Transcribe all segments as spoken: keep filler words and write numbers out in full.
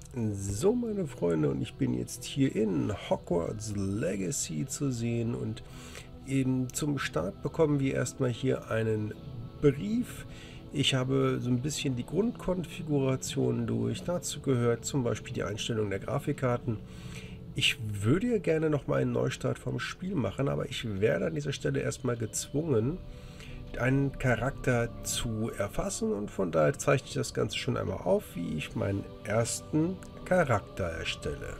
So, meine Freunde, und ich bin jetzt hier in Hogwarts Legacy zu sehen und eben zum Start bekommen wir erstmal hier einen Brief. Ich habe so ein bisschen die Grundkonfiguration durch. Dazu gehört zum Beispiel die Einstellung der Grafikkarten. Ich würde ja gerne nochmal einen Neustart vom Spiel machen, aber ich werde an dieser Stelle erstmal gezwungen, einen Charakter zu erfassen, und von daher zeichne ich das Ganze schon einmal auf, wie ich meinen ersten Charakter erstelle.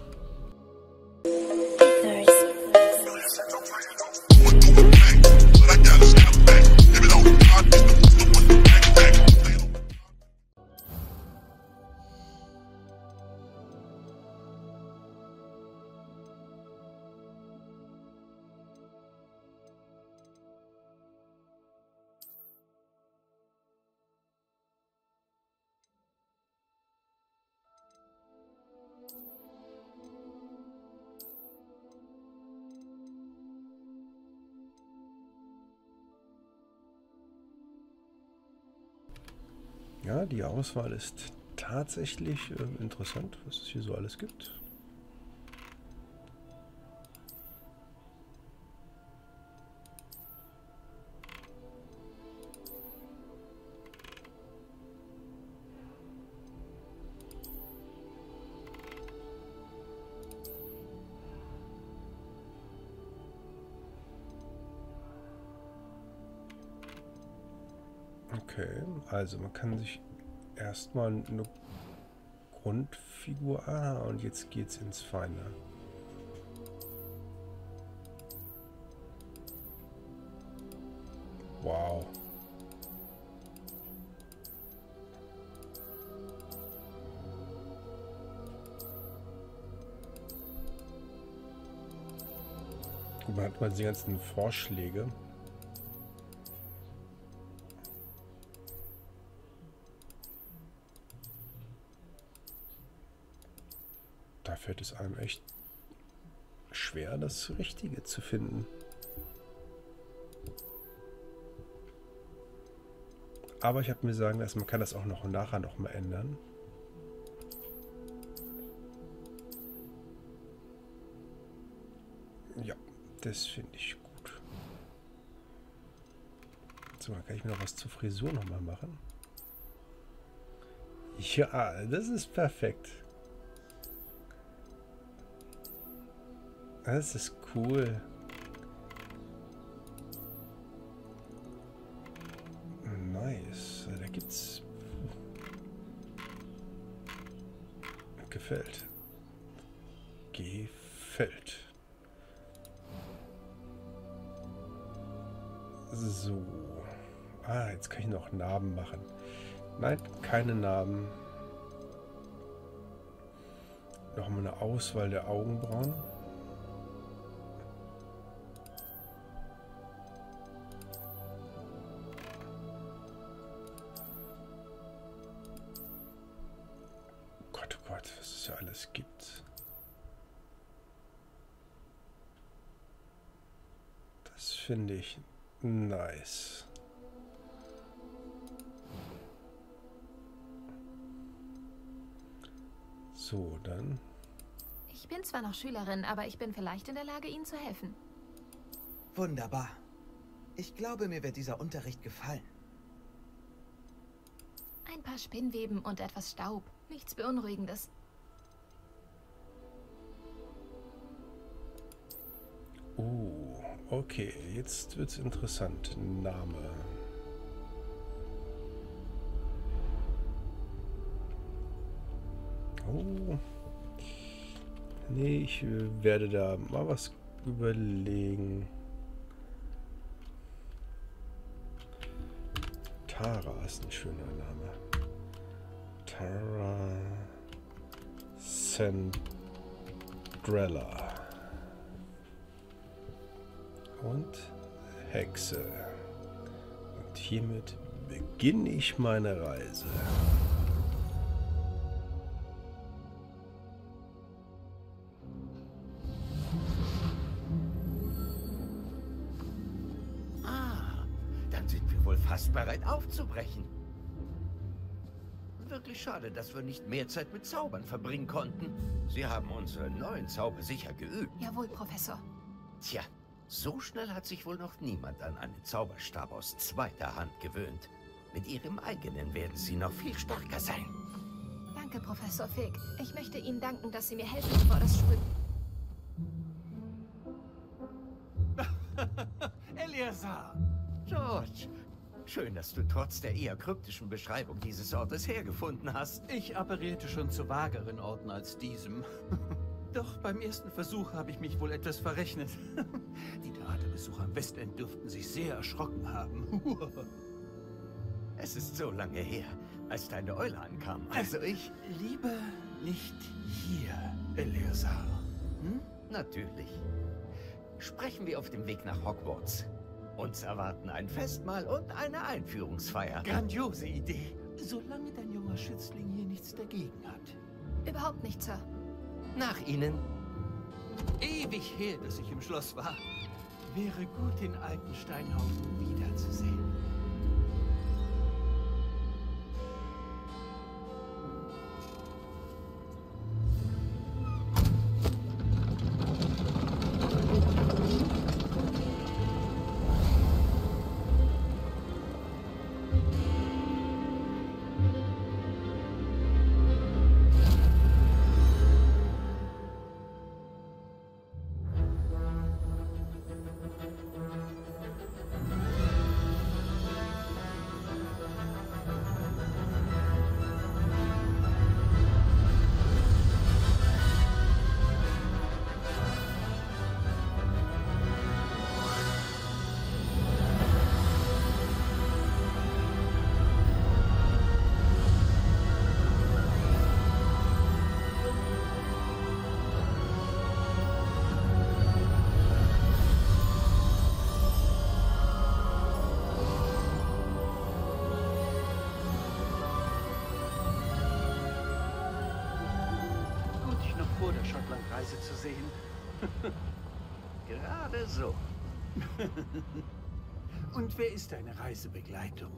Ja, die Auswahl ist tatsächlich äh, interessant, was es hier so alles gibt. Okay, also man kann sich erstmal eine Grundfigur... Ah, und jetzt geht's ins Feine. Wow. Gut, man hat mal die ganzen Vorschläge. Da fällt es einem echt schwer, das Richtige zu finden. Aber ich habe mir sagen lassen, man kann das auch noch nachher noch mal ändern. Ja, das finde ich gut. So, dann kann ich mir noch was zur Frisur noch mal machen. Ja, das ist perfekt. Das ist cool. Nice. Da gibt's... Gefällt. Gefällt. So. Ah, jetzt kann ich noch Narben machen. Nein, keine Narben. Nochmal eine Auswahl der Augenbrauen. Was es ja alles gibt. Das finde ich nice. So, dann. Ich bin zwar noch Schülerin, aber ich bin vielleicht in der Lage, Ihnen zu helfen. Wunderbar. Ich glaube, mir wird dieser Unterricht gefallen. Ein paar Spinnweben und etwas Staub. Nichts Beunruhigendes. Oh, okay. Jetzt wird's interessant. Name. Oh. Nee, ich werde da mal was überlegen. Tara ist ein schöner Name. Tara Sandrella. Und Hexe. Und hiermit beginne ich meine Reise. Ah, dann sind wir wohl fast bereit aufzubrechen. wirklich schade, dass wir nicht mehr Zeit mit Zaubern verbringen konnten. Sie haben unsere neuen Zauber sicher geübt. Jawohl, Professor. Tja, so schnell hat sich wohl noch niemand an einen Zauberstab aus zweiter Hand gewöhnt. Mit ihrem eigenen werden sie noch viel stärker sein. Danke, Professor Fig. Ich möchte Ihnen danken, dass Sie mir helfen, bevor das Schwimmen... Eleazar! George, schön, dass du trotz der eher kryptischen Beschreibung dieses Ortes hergefunden hast. Ich apparierte schon zu vageren Orten als diesem. Doch beim ersten Versuch habe ich mich wohl etwas verrechnet. Die Theaterbesucher am Westend dürften sich sehr erschrocken haben. Es ist so lange her, als deine Eule ankam. Also ich... Lieber nicht hier, Eleazar. Hm? Natürlich. Sprechen wir auf dem Weg nach Hogwarts. Uns erwarten ein Festmahl und eine Einführungsfeier. Grandiose Idee. Solange dein junger Schützling hier nichts dagegen hat. Überhaupt nicht, Sir. Nach Ihnen. Ewig her, dass ich im Schloss war. Wäre gut, den alten Steinhaufen wiederzusehen. Zu sehen. Gerade so. Und wer ist deine Reisebegleitung?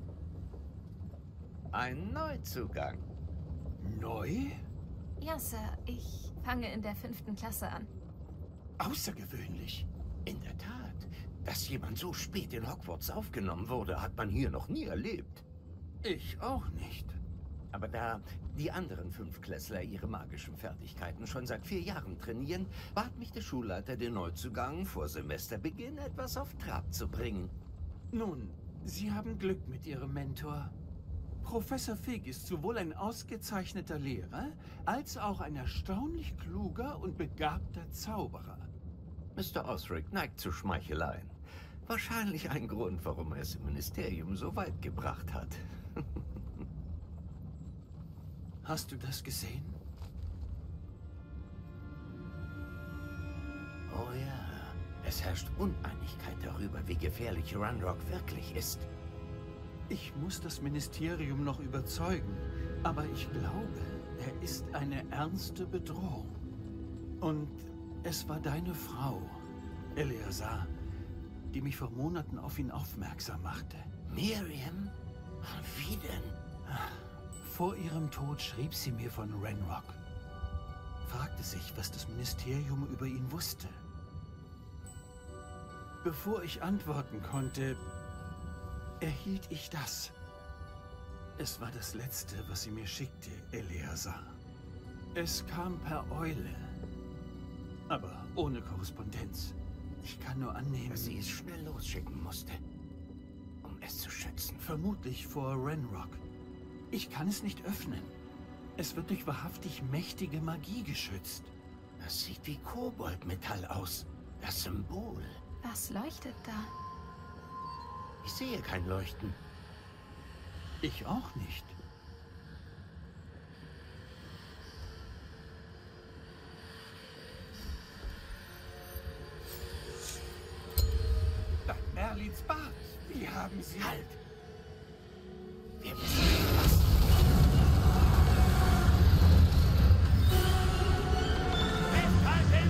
Ein Neuzugang. Neu? Ja, Sir. Ich fange in der fünften Klasse an. Außergewöhnlich. In der Tat. Dass jemand so spät in Hogwarts aufgenommen wurde, hat man hier noch nie erlebt. Ich auch nicht. Aber da die anderen Fünftklässler ihre magischen Fertigkeiten schon seit vier Jahren trainieren, bat mich der Schulleiter, den Neuzugang vor Semesterbeginn etwas auf Trab zu bringen. Nun, Sie haben Glück mit Ihrem Mentor. Professor Fig ist sowohl ein ausgezeichneter Lehrer, als auch ein erstaunlich kluger und begabter Zauberer. Mister Osric neigt zu Schmeicheleien. Wahrscheinlich ein Grund, warum er es im Ministerium so weit gebracht hat. Hast du das gesehen? Oh ja, es herrscht Uneinigkeit darüber, wie gefährlich Ranrock wirklich ist. Ich muss das Ministerium noch überzeugen, aber ich glaube, er ist eine ernste Bedrohung. Und es war deine Frau, Eleazar, die mich vor Monaten auf ihn aufmerksam machte. Miriam? Wie denn? Vor ihrem Tod schrieb sie mir von Ranrock. Fragte sich, was das Ministerium über ihn wusste. Bevor ich antworten konnte, erhielt ich das. Es war das Letzte, was sie mir schickte, Eleazar. Es kam per Eule, aber ohne Korrespondenz. Ich kann nur annehmen, Dass sie es schnell losschicken musste, um es zu schützen. Vermutlich vor Ranrock. Ich kann es nicht öffnen. Es wird durch wahrhaftig mächtige Magie geschützt. Das sieht wie Koboldmetall aus. Das Symbol. Was leuchtet da? Ich sehe kein Leuchten. Ich auch nicht. Bei Merlins Bart. Wie haben Sie... Halt! Wir müssen was. Festhalten!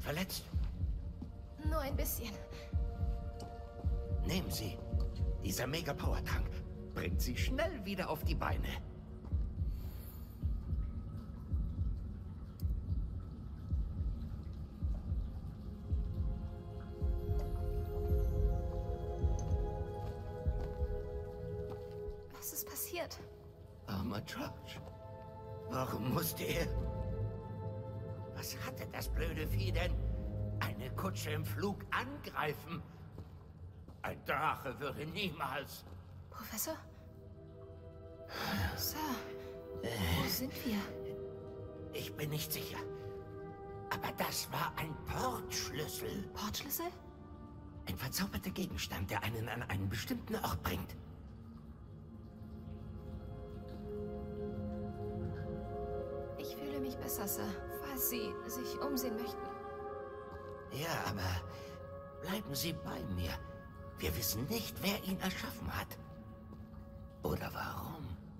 verletzt? Nur ein bisschen. Nehmen Sie. Dieser Mega-Power-Trank bringt Sie schnell wieder auf die Beine. Was ist passiert? Armer George. Warum musste er? Was hatte das blöde Vieh denn? Eine Kutsche im Flug angreifen? Ein Drache würde niemals... Professor? Sir, wo sind wir? Ich bin nicht sicher. Aber das war ein Portschlüssel. Portschlüssel? Ein verzauberter Gegenstand, der einen an einen bestimmten Ort bringt. Ich fühle mich besser, Sir, falls Sie sich umsehen möchten. Ja, aber bleiben Sie bei mir. Wir wissen nicht, wer ihn erschaffen hat. Oder warum.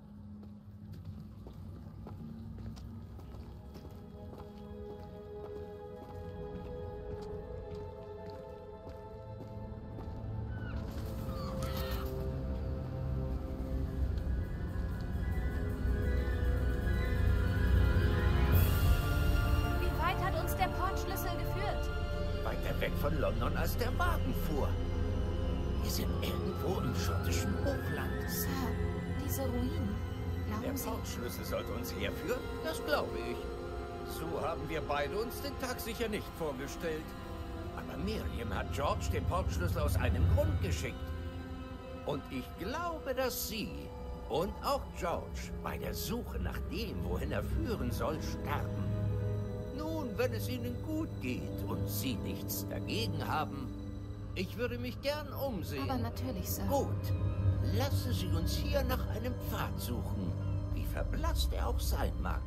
Wie weit hat uns der Portschlüssel geführt? Weiter weg von London, als der Wagen fuhr. Wir sind irgendwo im schottischen Hochland. Sir, diese Ruinen. Der Glauben Sie... Portschlüssel sollte uns herführen? Das glaube ich. So haben wir beide uns den Tag sicher nicht vorgestellt. Aber Miriam hat George den Portschlüssel aus einem Grund geschickt. Und ich glaube, dass Sie und auch George bei der Suche nach dem, wohin er führen soll, sterben. Nun, wenn es Ihnen gut geht und Sie nichts dagegen haben, ich würde mich gern umsehen. Aber natürlich, Sir. Gut. Lassen Sie uns hier nach einem Pfad suchen, wie verblasst er auch sein mag.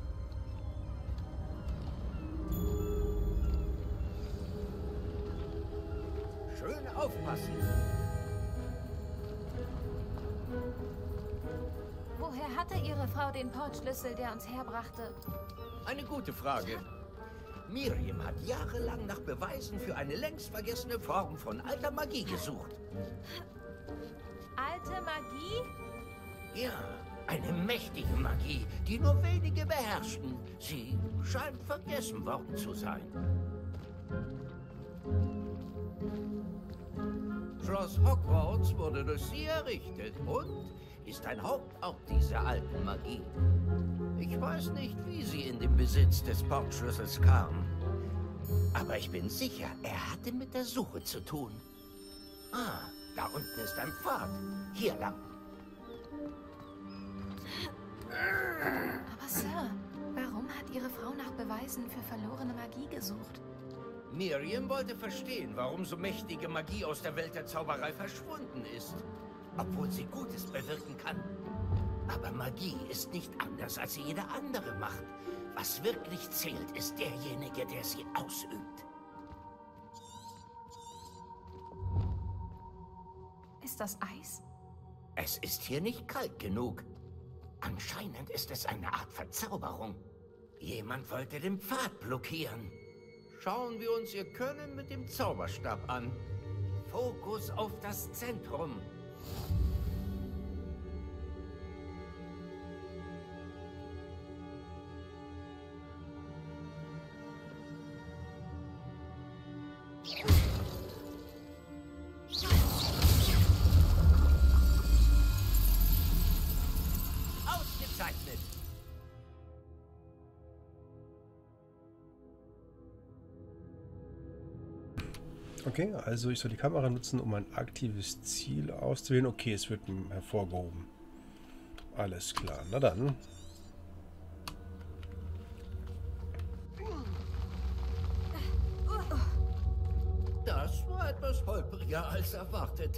Schön aufpassen. Woher hatte Ihre Frau den Portschlüssel, der uns herbrachte? Eine gute Frage. Miriam hat jahrelang nach Beweisen für eine längst vergessene Form von alter Magie gesucht. Alte Magie? Ja, eine mächtige Magie, die nur wenige beherrschten. Sie scheint vergessen worden zu sein. Schloss Hogwarts wurde durch sie errichtet und ist ein Hauptort dieser alten Magie. Ich weiß nicht, wie sie in den Besitz des Portschlüssels kam. Aber ich bin sicher, er hatte mit der Suche zu tun. Ah, da unten ist ein Pfad. Hier lang. Aber Sir, warum hat Ihre Frau nach Beweisen für verlorene Magie gesucht? Miriam wollte verstehen, warum so mächtige Magie aus der Welt der Zauberei verschwunden ist. Obwohl sie Gutes bewirken kann. Aber Magie ist nicht anders als jede andere Macht. Was wirklich zählt, ist derjenige, der sie ausübt. Ist das Eis? Es ist hier nicht kalt genug. Anscheinend ist es eine Art Verzauberung. Jemand wollte den Pfad blockieren. Schauen wir uns ihr Können mit dem Zauberstab an. Fokus auf das Zentrum. Ausgezeichnet. Okay, also ich soll die Kamera nutzen, um ein aktives Ziel auszuwählen. Okay, es wird hervorgehoben. Alles klar, na dann. Das war etwas holpriger als erwartet.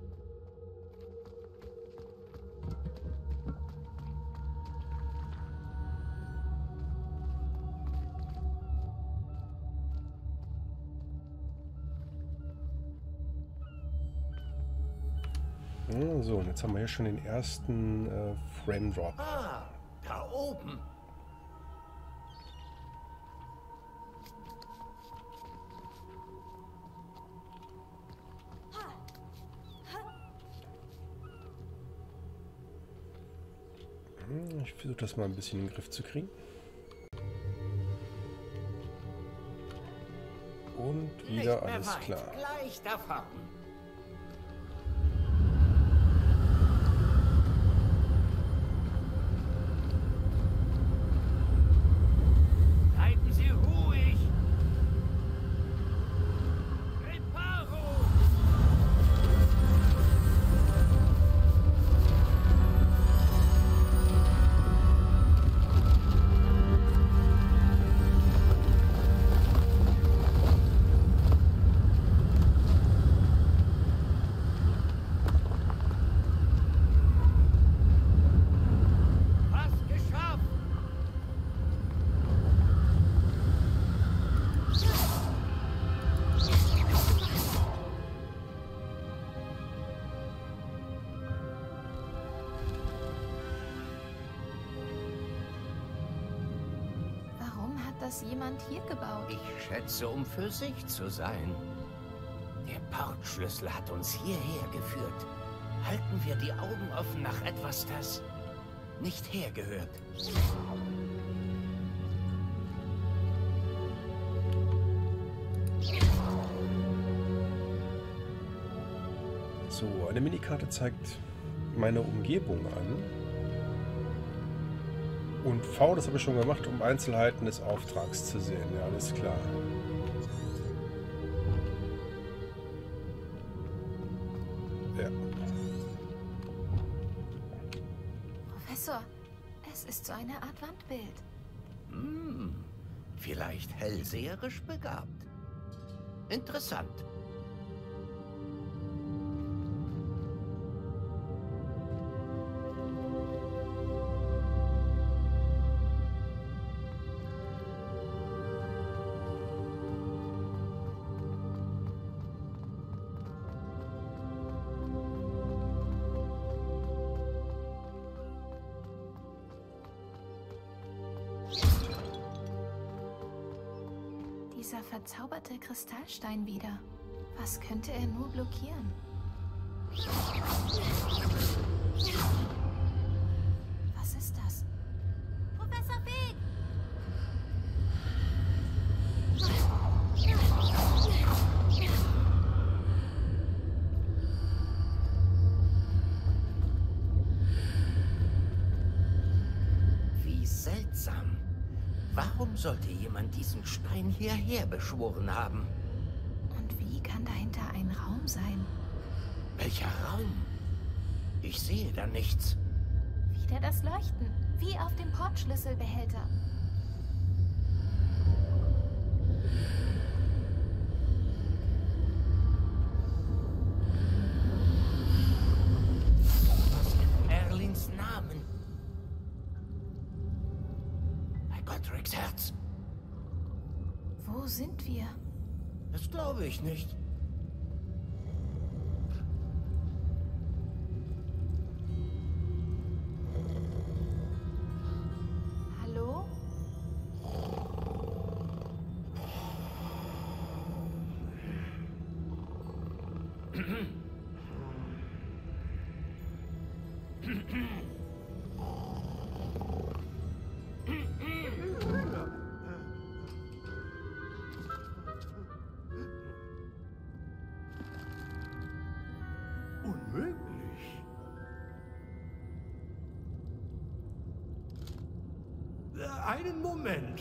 So, und jetzt haben wir hier schon den ersten äh, Frame Drop. Ah, da oben. Ich versuche das mal ein bisschen in den Griff zu kriegen. Und wieder alles klar. Gleich davon. Bleiben Sie ruhig. Reparo. das jemand hier gebaut? Ich schätze, um für sich zu sein. Der Portschlüssel hat uns hierher geführt. Halten wir die Augen offen nach etwas, das nicht hergehört. So, eine Minikarte zeigt meine Umgebung an. Und V, das habe ich schon gemacht, um Einzelheiten des Auftrags zu sehen. Ja, alles klar. Ja. Professor, es ist so eine Art Wandbild. Hm, vielleicht hellseherisch begabt. Interessant. Dieser verzauberte Kristallstein wieder. Was könnte er nur blockieren? Was ist das? Professor Fig! Wie seltsam. Warum sollte jemand diesen Stein hierher beschworen haben? Und wie kann dahinter ein Raum sein? Welcher Raum? Ich sehe da nichts. Wieder das Leuchten, wie auf dem Portschlüsselbehälter. Was in Merlins Namen? Bei Godric's Herz. Wo sind wir? Das glaube ich nicht. Hallo? Unmöglich. Äh, Einen Moment.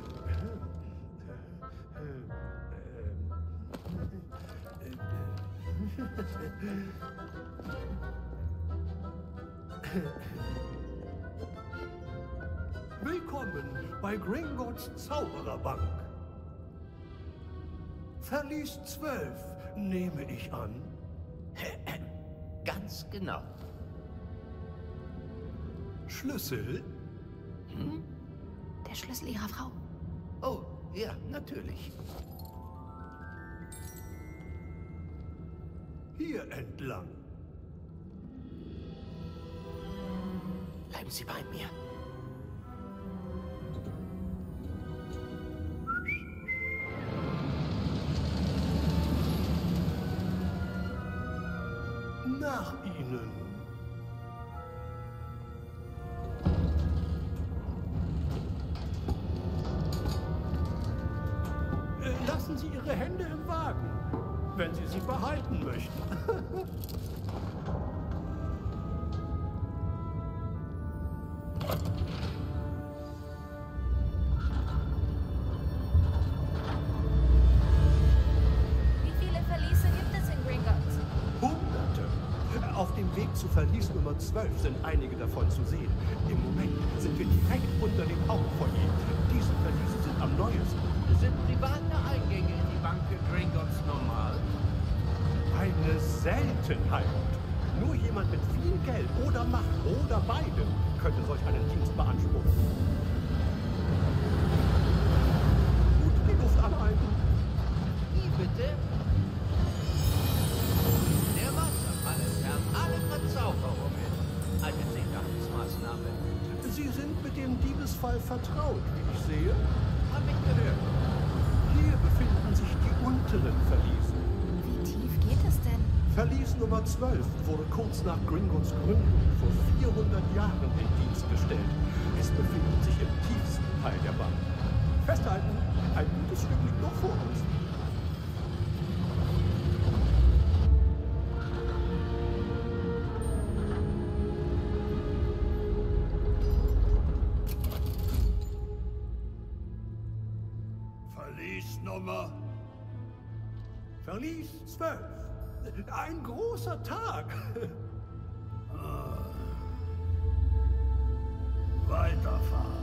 Willkommen bei Gringotts Zaubererbank. Verlies zwölf, nehme ich an. Ganz genau. Schlüssel? Hm? Der Schlüssel ihrer Frau. Oh, ja, natürlich. Hier entlang. Bleiben Sie bei mir. Nach Ihnen. Lassen Sie Ihre Hände im Wagen, wenn Sie sie behalten möchten. Wie viele Verliese gibt es in Gringotts? Hunderte. Auf dem Weg zu Verlies Nummer zwölf sind einige davon zu sehen. Im Moment sind wir direkt unter dem Hauptfoyer. Diese Verliese sind am neuesten. Sind private Eingänge in die Bank Gringotts normal? Eine Seltenheit. Nur jemand mit viel Geld oder Macht oder beide könnte solch einen Dienst beanspruchen. Gut, die Luft anhalten. Wie bitte? Der Wasserfall entfernt alle Verzauberungen. Eine Sicherheitsmaßnahme. Sie sind mit dem Diebesfall vertraut, wie ich sehe. Hab ich gehört. Hier befinden sich die unteren Verliese. Wie tief geht es denn? Verlies Nummer zwölf wurde kurz nach Gringotts Gründung vor vierhundert Jahren in Dienst gestellt. Es befindet sich im tiefsten Teil der Bank. Festhalten, ein gutes Stück liegt noch vor uns. Verliesnummer. Verlies zwölf. Ein großer Tag. Weiterfahren.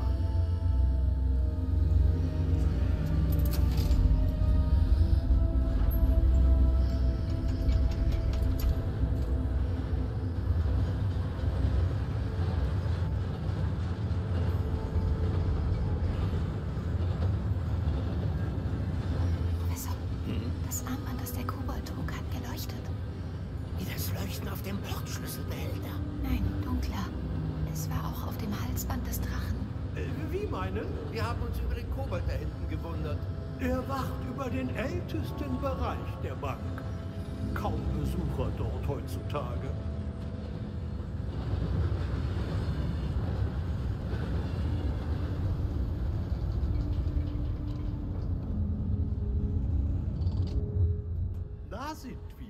Professor, das Armband, das der Kobold trug, hat geleuchtet. Wie das Leuchten auf dem Portschlüsselbehälter. Nein, dunkler. Es war auch auf dem Halsband des Drachen. Äh, Wie meinen? Wir haben uns über den Kobold da hinten gewundert. Er wacht über den ältesten Bereich der Bank. Kaum Besucher dort heutzutage. Da sind wir.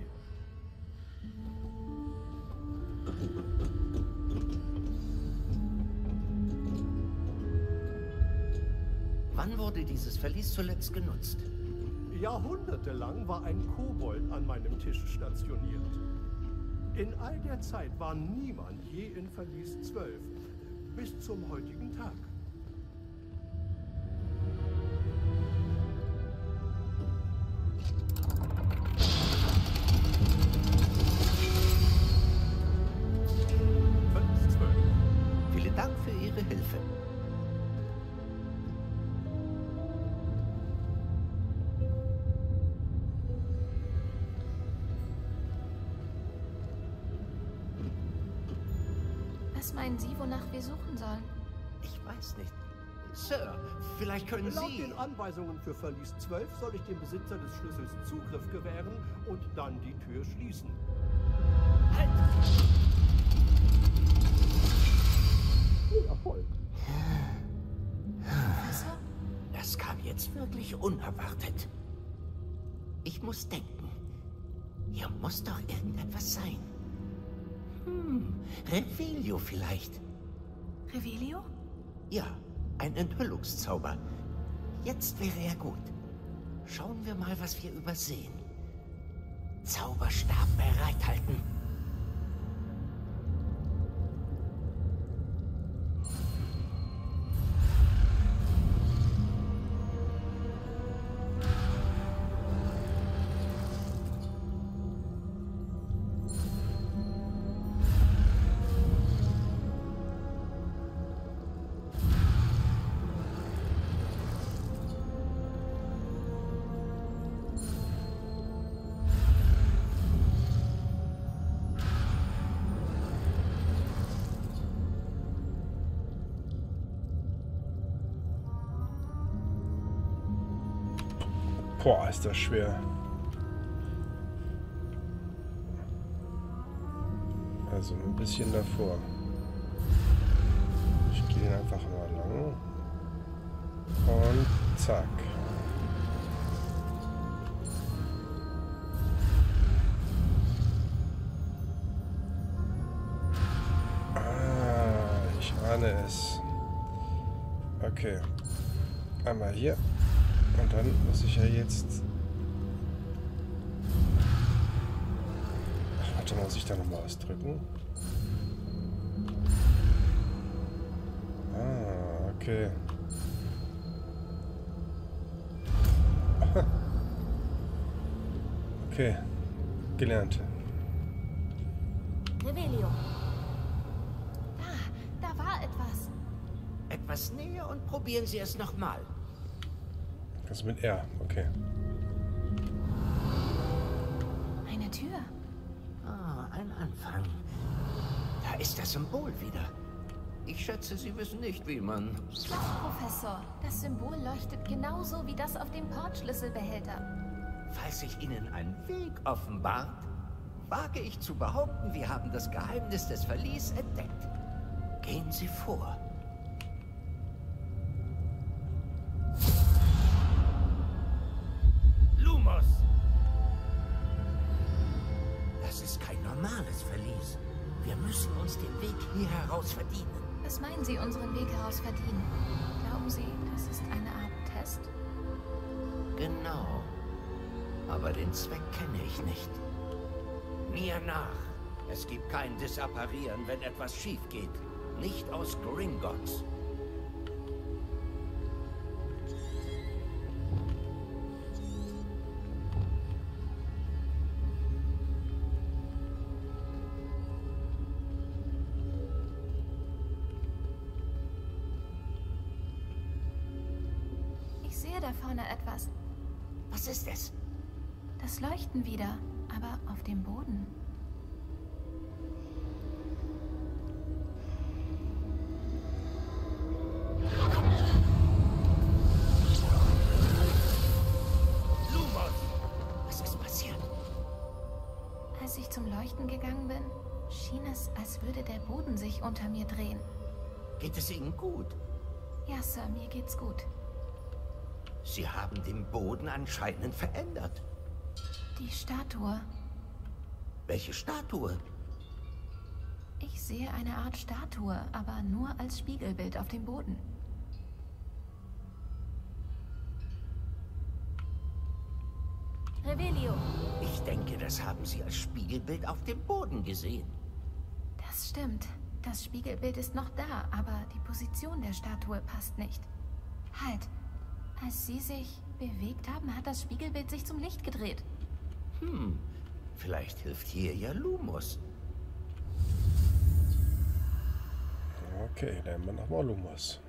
Wann wurde dieses Verlies zuletzt genutzt? Jahrhundertelang war ein Kobold an meinem Tisch stationiert. In all der Zeit war niemand je in Verlies zwölf, bis zum heutigen Tag. Verlies zwölf. Vielen Dank für Ihre Hilfe. Was meinen Sie, wonach wir suchen sollen? Ich weiß nicht. Sir, vielleicht können Laut Sie... den Anweisungen für Verlies zwölf soll ich dem Besitzer des Schlüssels Zugriff gewähren und dann die Tür schließen. Halt! Erfolg. Professor? Das kam jetzt wirklich unerwartet. Ich muss denken. Hier muss doch irgendetwas sein. Hm, Revelio vielleicht. Revelio? Ja, ein Enthüllungszauber. Jetzt wäre er gut. Schauen wir mal, was wir übersehen. Zauberstab bereithalten. Boah, ist das schwer. Also ein bisschen davor. Ich gehe den einfach mal lang. Und zack. ahne es. Okay. Einmal hier. Und dann muss ich ja jetzt... Ach, warte, muss ich da nochmal ausdrücken? Ah, okay. Okay. Gelernt. Revelio. Da, da war etwas. Etwas näher und probieren Sie es nochmal. Das ist mit R, okay. Eine Tür. Ah, ein Anfang. Da ist das Symbol wieder. Ich schätze, Sie wissen nicht, wie man... Doch, Professor. Das Symbol leuchtet genauso wie das auf dem Portschlüsselbehälter. Falls sich Ihnen ein Weg offenbart, wage ich zu behaupten, wir haben das Geheimnis des Verlies entdeckt. Gehen Sie vor. Lumos! Das ist kein normales Verlies. Wir müssen uns den Weg hier heraus verdienen. Was meinen Sie, unseren Weg heraus verdienen? Glauben Sie, das ist eine Art Test? Genau. Aber den Zweck kenne ich nicht. Mir nach. Es gibt kein Disapparieren, wenn etwas schief geht. Nicht aus Gringotts. Ich sehe da vorne etwas. Was ist es? Das Leuchten wieder, aber auf dem Boden. Lumos! Was ist passiert? Als ich zum Leuchten gegangen bin, schien es, als würde der Boden sich unter mir drehen. Geht es Ihnen gut? Ja, Sir, mir geht's gut. Sie haben den Boden anscheinend verändert. Die Statue. Welche Statue? Ich sehe eine Art Statue, aber nur als Spiegelbild auf dem Boden. Revelio. Ich denke, das haben Sie als Spiegelbild auf dem Boden gesehen. Das stimmt. Das Spiegelbild ist noch da, aber die Position der Statue passt nicht. Halt. Als Sie sich bewegt haben, hat das Spiegelbild sich zum Licht gedreht. Hm, vielleicht hilft hier ja Lumos. Okay, lernen wir nochmal Lumos.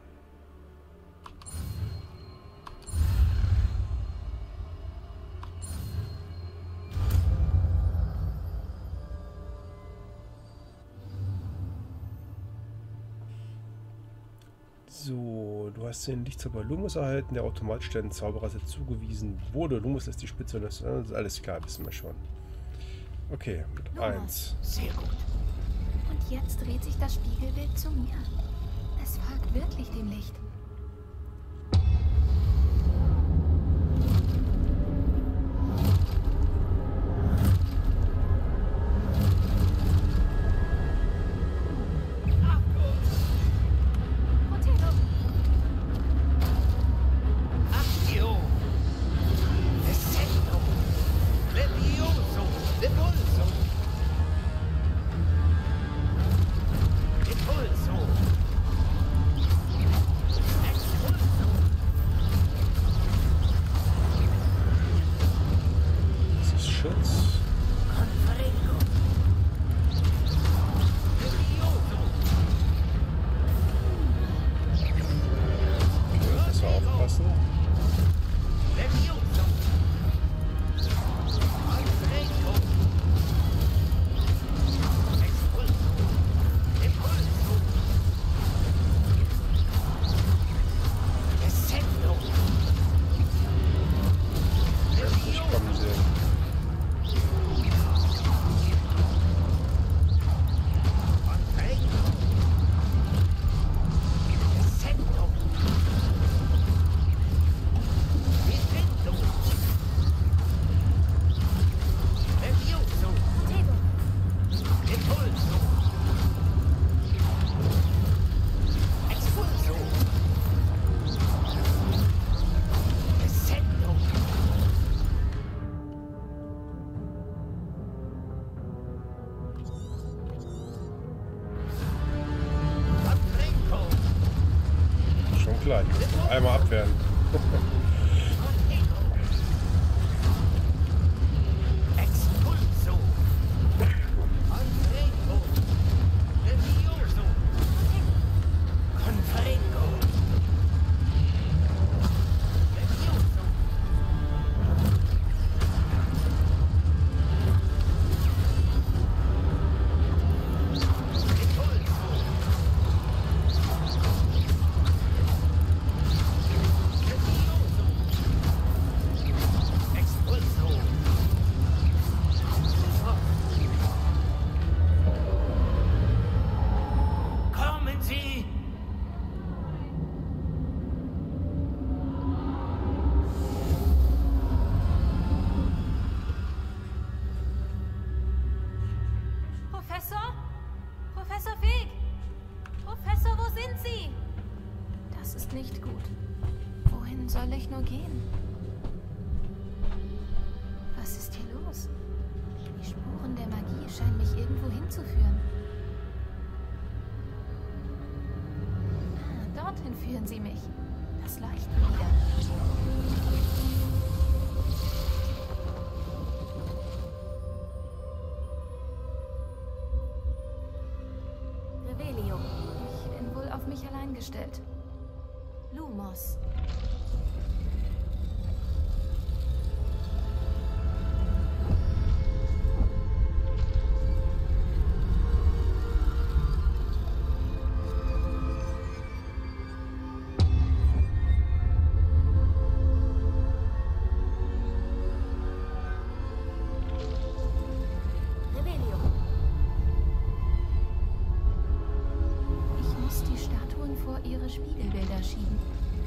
So, du hast den Lichtzauber Lumos erhalten, der automatisch deinen Zauberrasse zugewiesen wurde. Lumos ist die Spitze, das ist alles klar, wissen wir schon. Okay, mit Lumos. eins. Sehr gut. Und jetzt dreht sich das Spiegelbild zu mir. Es folgt wirklich dem Licht. Protego! Actio! Essendo! Levioso! Repulso! Repulso! gleich. Einmal abwehren. Nicht gut. Wohin soll ich nur gehen? Was ist hier los? Die Spuren der Magie scheinen mich irgendwo hinzuführen. Ah, dorthin führen sie mich. Das Leuchten wieder. Revelio. Ich bin wohl auf mich allein gestellt. Lumos. Revelio. Ich muss die Statuen vor ihre Spiegelbilder schieben.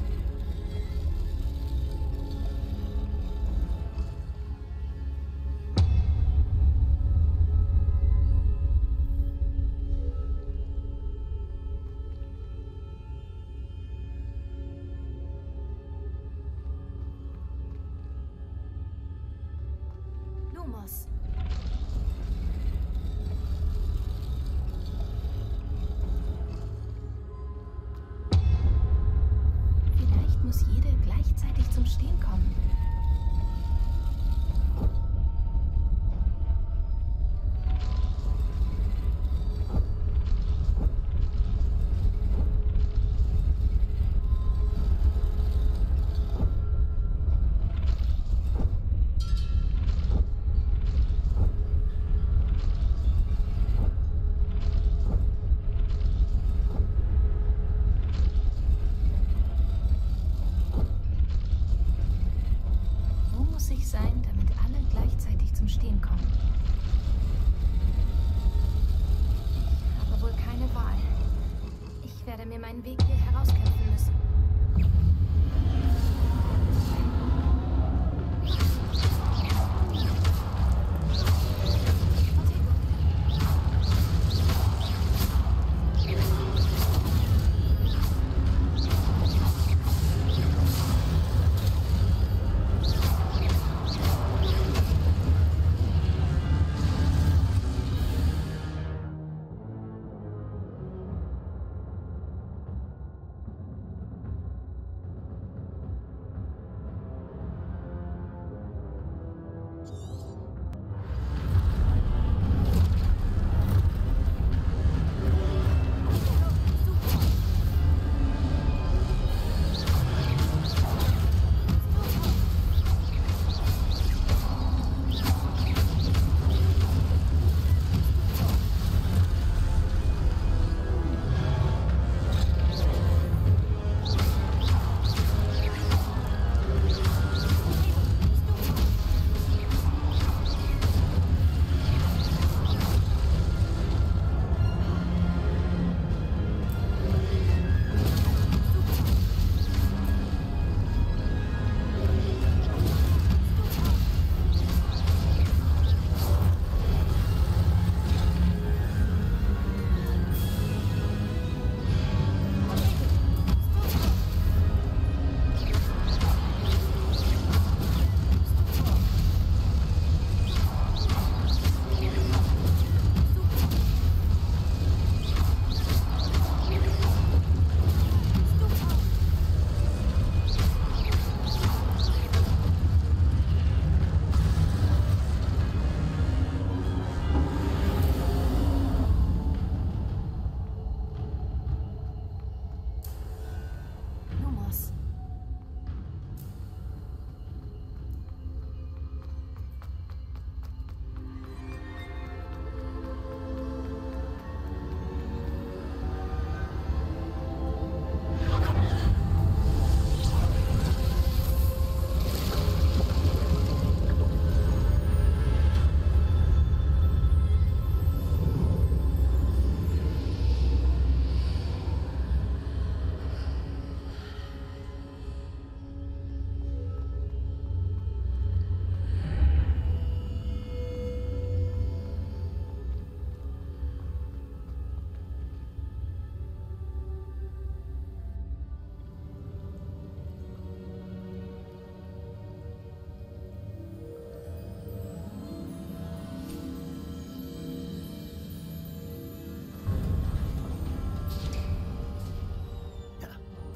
Lumos. Vielleicht muss jede gleichzeitig zum Stehen kommen. Sein, damit alle gleichzeitig zum Stehen kommen. Ich habe wohl keine Wahl. Ich werde mir meinen Weg hier herauskämpfen müssen.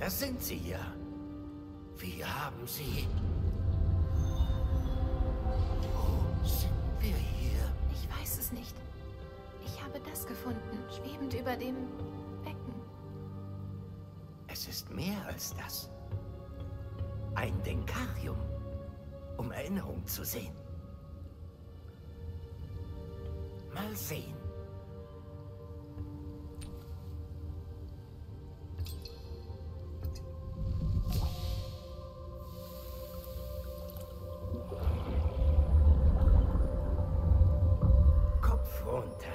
Das sind sie ja. Wie haben sie... Wo sind wir hier? Ich weiß es nicht. Ich habe das gefunden, schwebend über dem Becken. Es ist mehr als das. Ein Denkarium, um Erinnerung zu sehen. Mal sehen. Kopf runter.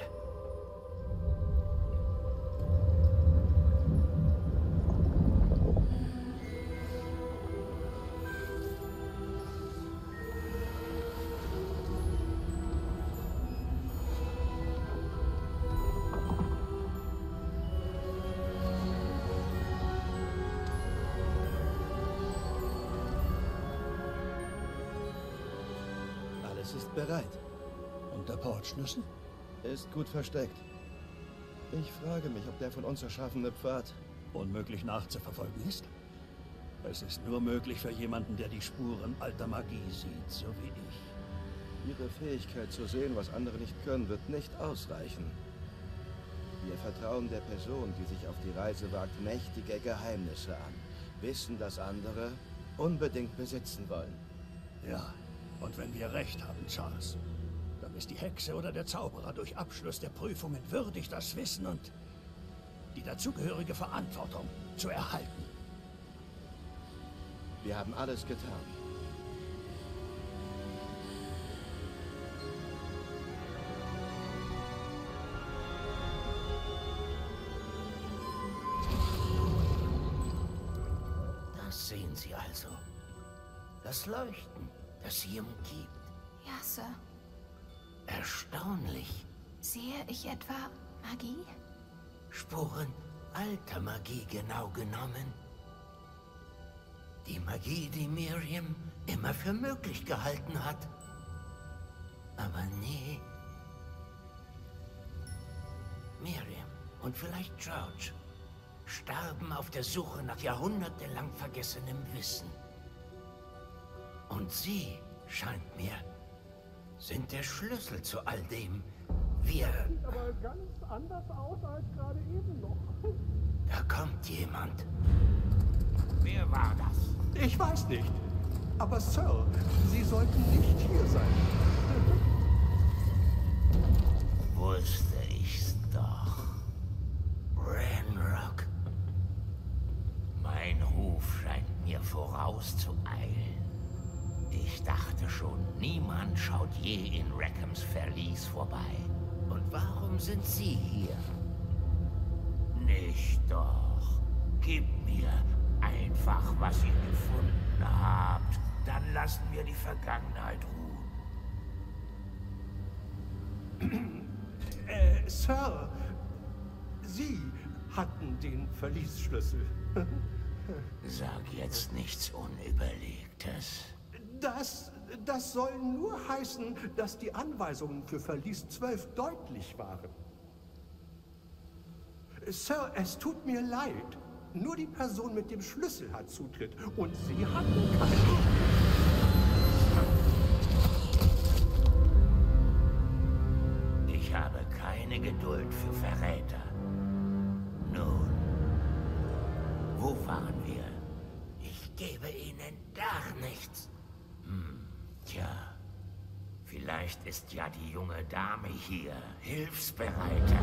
Alles ist bereit. Und der Portschlüssel? Ist gut versteckt. Ich frage mich, ob der von uns erschaffene Pfad Unmöglich nachzuverfolgen ist. Es ist nur möglich für jemanden, der die Spuren alter Magie sieht, so wie ich. Ihre Fähigkeit zu sehen, was andere nicht können, wird nicht ausreichen. Wir vertrauen der Person, die sich auf die Reise wagt, mächtige Geheimnisse an. Wissen, dass andere unbedingt besitzen wollen. Ja, und wenn wir recht haben, Charles, dann ist die Hexe oder der Zauberer durch Abschluss der Prüfungen würdig, das Wissen und die dazugehörige Verantwortung zu erhalten. Wir haben alles getan. Das sehen Sie also. Das Leuchten, das sie umgibt. Ja, Sir. Erstaunlich. Sehe ich etwa Magie? Spuren alter Magie genau genommen. Die Magie, die Miriam immer für möglich gehalten hat. Aber nie... Miriam und vielleicht George starben auf der Suche nach jahrhundertelang vergessenem Wissen. Und sie, scheint mir, sind der Schlüssel zu all dem. Wir... Sieht aber ganz anders aus als gerade eben noch. Da kommt jemand. Wer war das? Ich weiß nicht. Aber Sir, Sie sollten nicht hier sein. Wusste ich's doch. Ranrock. Mein Ruf scheint mir vorauszueilen. Ich dachte schon, niemand schaut je in Rackhams Verlies vorbei. Und warum sind Sie hier? Nicht doch. Gib mir einfach, was ihr gefunden habt. Dann lassen wir die Vergangenheit ruhen. Äh, Sir, Sie hatten den Verliesschlüssel. Sag jetzt nichts Unüberlegtes. Das, das soll nur heißen, dass die Anweisungen für Verlies zwölf deutlich waren. Sir, es tut mir leid. Nur die Person mit dem Schlüssel hat Zutritt und Sie hatten keinen. Ich habe keine Geduld für Verräter. Nun, wo waren wir? Ich gebe Ihnen gar nichts. Hm, tja, vielleicht ist ja die junge Dame hier hilfsbereiter.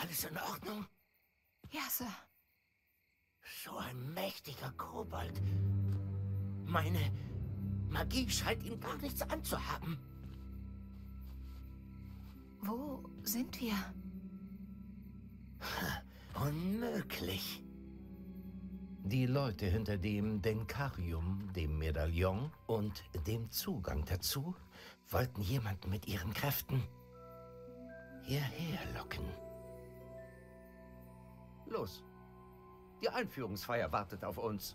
Alles in Ordnung? Ja, Sir. So ein mächtiger Kobold. Meine Magie scheint ihm gar nichts anzuhaben. Wo sind wir? Unmöglich. Die Leute hinter dem Denkarium, dem Medaillon und dem Zugang dazu wollten jemanden mit ihren Kräften hierher locken. Los, die Einführungsfeier wartet auf uns.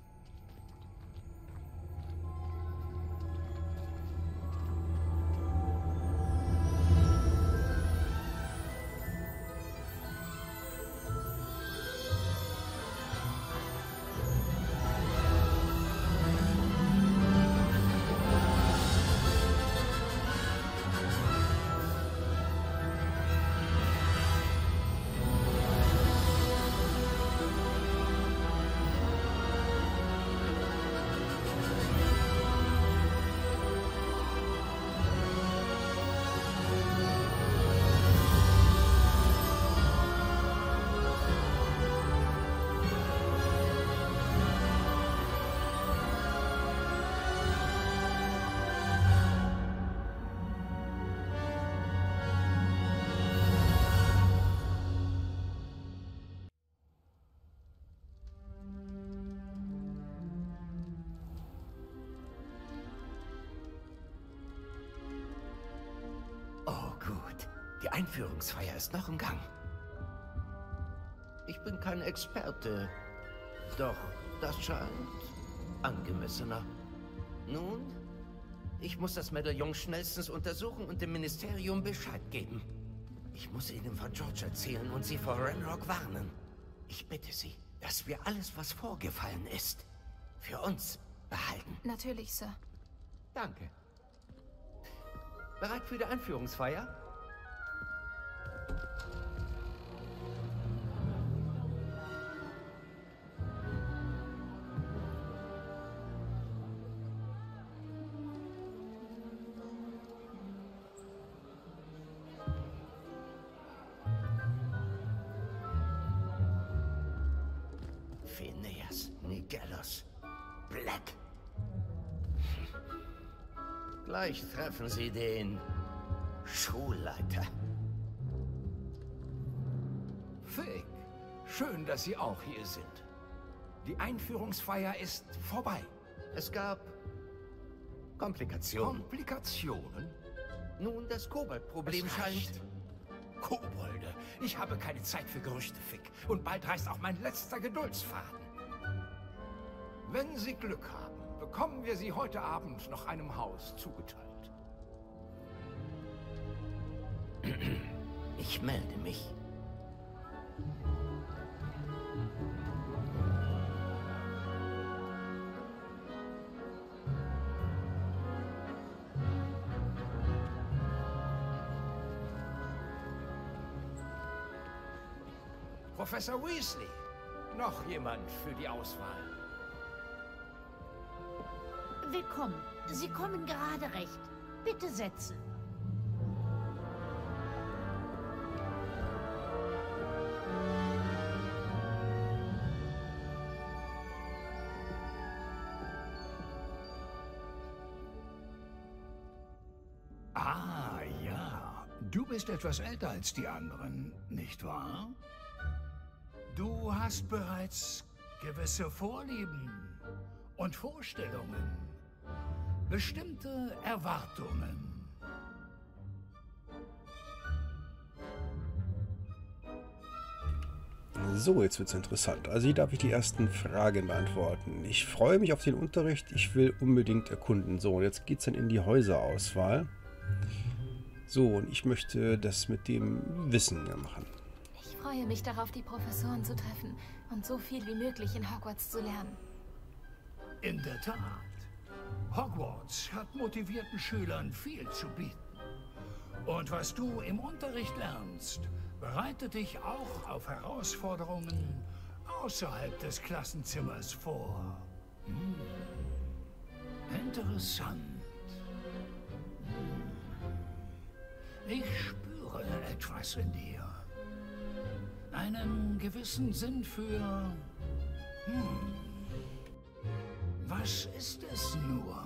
Die Einführungsfeier ist noch im Gang. Ich bin kein Experte, doch das scheint angemessener. Nun, ich muss das Medaillon schnellstens untersuchen und dem Ministerium Bescheid geben. Ich muss ihnen von George erzählen und sie vor Ranrock warnen. Ich bitte Sie, dass wir alles, was vorgefallen ist, für uns behalten. Natürlich, Sir. Danke. Bereit für die Einführungsfeier? Phineas Nigellus Black. Gleich treffen Sie den Schulleiter. Fig, schön, dass Sie auch hier sind. Die Einführungsfeier ist vorbei. Es gab Komplikationen. Komplikationen? Nun, das Kobold-Problem scheint... Kobolde. Ich habe keine Zeit für Gerüchte, Fig. Und bald reißt auch mein letzter Geduldsfaden. Wenn Sie Glück haben, bekommen wir Sie heute Abend noch einem Haus zugeteilt. Ich melde mich. Professor Weasley. Noch jemand für die Auswahl? Willkommen. Sie kommen gerade recht. Bitte setzen. Ah, ja. Du bist etwas älter als die anderen, nicht wahr? Du hast bereits gewisse Vorlieben und Vorstellungen, bestimmte Erwartungen. So, jetzt wird's interessant. Also hier darf ich die ersten Fragen beantworten. Ich freue mich auf den Unterricht. Ich will unbedingt erkunden. So, und jetzt geht's dann in die Häuserauswahl. So, und ich möchte das mit dem Wissen machen. Ich freue mich darauf, die Professoren zu treffen und so viel wie möglich in Hogwarts zu lernen. In der Tat. Hogwarts hat motivierten Schülern viel zu bieten. Und was du im Unterricht lernst, bereitet dich auch auf Herausforderungen außerhalb des Klassenzimmers vor. Hm. Interessant. Hm. Ich spüre etwas in dir. einen gewissen Sinn für... Hm. Was ist es nur?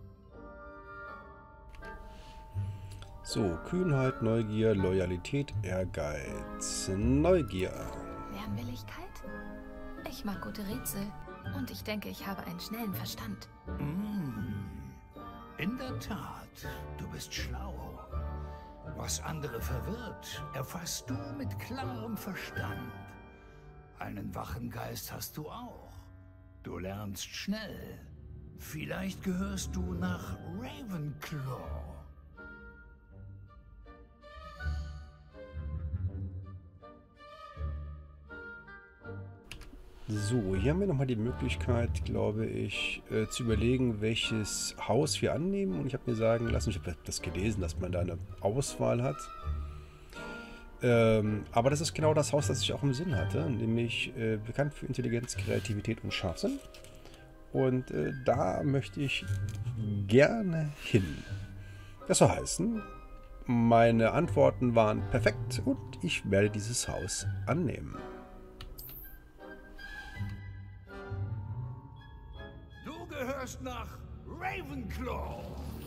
So, Kühnheit, Neugier, Loyalität, Ehrgeiz, Neugier. Lernwilligkeit? Ich mag gute Rätsel. Und ich denke, ich habe einen schnellen Verstand. Mm, in der Tat, du bist schlau. Was andere verwirrt, erfasst du mit klarem Verstand. Einen wachen Geist hast du auch. Du lernst schnell. Vielleicht gehörst du nach Ravenclaw. So, hier haben wir nochmal die Möglichkeit, glaube ich, äh, zu überlegen, welches Haus wir annehmen. Und ich habe mir sagen lassen, ich habe das gelesen, dass man da eine Auswahl hat. Ähm, aber das ist genau das Haus, das ich auch im Sinn hatte, nämlich äh, bekannt für Intelligenz, Kreativität und Scharfsinn. Und äh, da möchte ich gerne hin. Das soll heißen, meine Antworten waren perfekt und ich werde dieses Haus annehmen. Du gehörst nach Ravenclaw.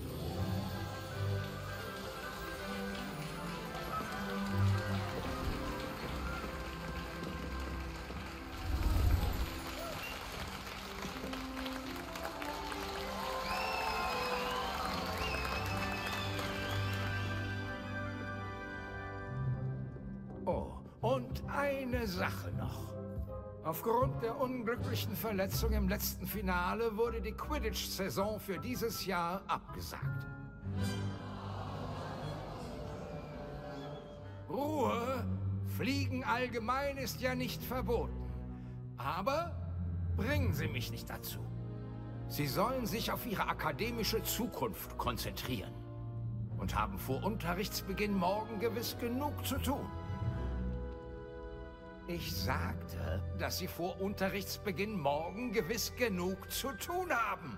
Oh, und eine Sache noch. Aufgrund der unglücklichen Verletzung im letzten Finale wurde die Quidditch-Saison für dieses Jahr abgesagt. Ruhe, Fliegen allgemein ist ja nicht verboten. Aber bringen Sie mich nicht dazu. Sie sollen sich auf Ihre akademische Zukunft konzentrieren und haben vor Unterrichtsbeginn morgen gewiss genug zu tun. Ich sagte, dass Sie vor Unterrichtsbeginn morgen gewiss genug zu tun haben.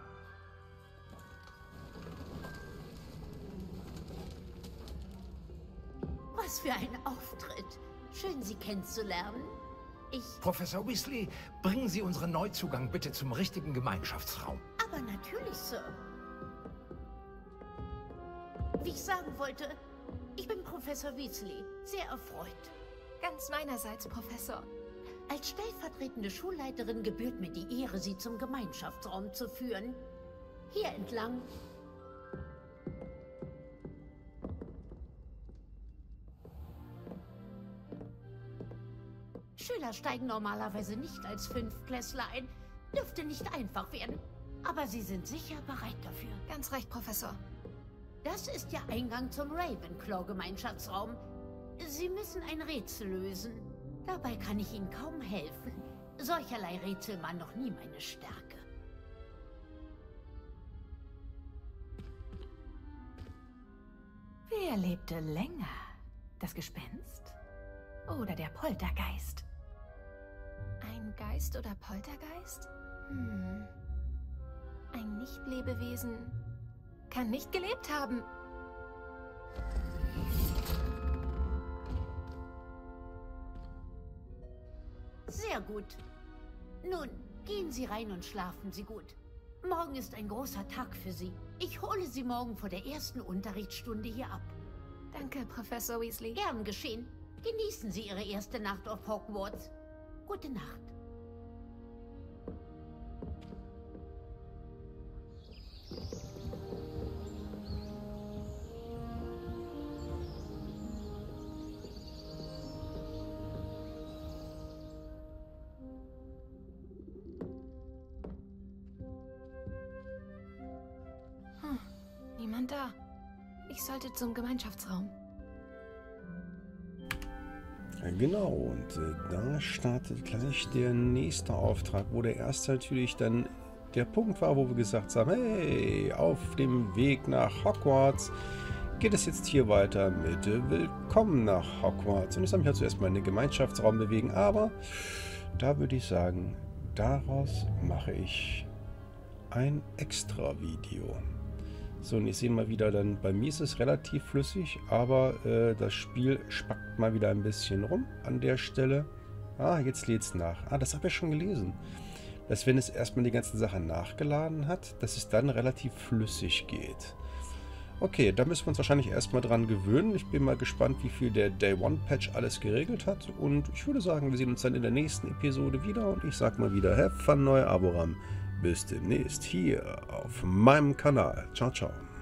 Was für ein Auftritt. Schön, Sie kennenzulernen. Ich... Professor Weasley, bringen Sie unseren Neuzugang bitte zum richtigen Gemeinschaftsraum. Aber natürlich, Sir. Wie ich sagen wollte, ich bin Professor Weasley. Sehr erfreut. Ganz meinerseits, Professor. Als stellvertretende Schulleiterin gebührt mir die Ehre, Sie zum Gemeinschaftsraum zu führen. Hier entlang. Schüler steigen normalerweise nicht als Fünftklässler ein. Dürfte nicht einfach werden. Aber Sie sind sicher bereit dafür. Ganz recht, Professor. Das ist Ihr Eingang zum Ravenclaw-Gemeinschaftsraum. Sie müssen ein Rätsel lösen. Dabei kann ich Ihnen kaum helfen. Solcherlei Rätsel waren noch nie meine Stärke. Wer lebte länger? Das Gespenst? Oder der Poltergeist? Ein Geist oder Poltergeist? Hm. Ein Nicht-Lebewesen kann nicht gelebt haben. Sehr gut. Nun, gehen Sie rein und schlafen Sie gut. Morgen ist ein großer Tag für Sie. Ich hole Sie morgen vor der ersten Unterrichtsstunde hier ab. Danke, Professor Weasley. Gern geschehen. Genießen Sie Ihre erste Nacht auf Hogwarts. Gute Nacht. Hm, niemand da. Ich sollte zum Gemeinschaftsraum. Ja, genau, und äh, da startet gleich der nächste Auftrag, wo der erste natürlich dann der Punkt war, wo wir gesagt haben, hey, auf dem Weg nach Hogwarts geht es jetzt hier weiter mit äh, Willkommen nach Hogwarts. Und jetzt haben wir halt zuerst mal einen Gemeinschaftsraum bewegen, aber da würde ich sagen, daraus mache ich ein extra Video. So, und ich sehe mal wieder, dann bei mir ist es relativ flüssig, aber äh, das Spiel spackt mal wieder ein bisschen rum an der Stelle. Ah, jetzt lädt es nach. Ah, das habe ich schon gelesen. Dass wenn es erstmal die ganzen Sachen nachgeladen hat, dass es dann relativ flüssig geht. Okay, da müssen wir uns wahrscheinlich erstmal dran gewöhnen. Ich bin mal gespannt, wie viel der Day One Patch alles geregelt hat. Und ich würde sagen, wir sehen uns dann in der nächsten Episode wieder. Und ich sag mal wieder, have fun, neuer Aboram. Bis demnächst hier auf meinem Kanal. Ciao, ciao.